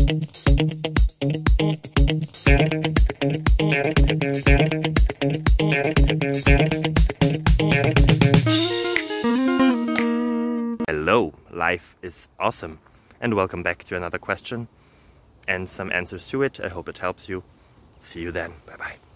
Hello, life is awesome, and welcome back to another question and some answers to it. I hope it helps you. See you then. Bye bye.